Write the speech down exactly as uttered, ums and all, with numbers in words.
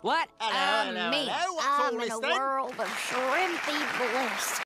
What? Hello, Um, hello, me. hello. What's I'm all in this a then? world of shrimpy bliss.